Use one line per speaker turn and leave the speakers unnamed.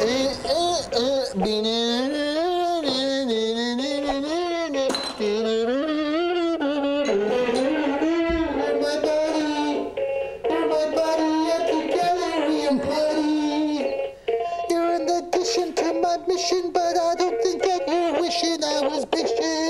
You're an addition to my mission, but I don't think that you're wishing I was bitching.